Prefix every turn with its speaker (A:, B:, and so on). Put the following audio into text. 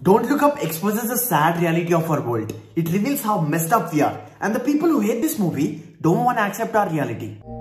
A: Don't Look Up exposes the sad reality of our world. It reveals how messed up we are, and the people who hate this movie don't want to accept our reality.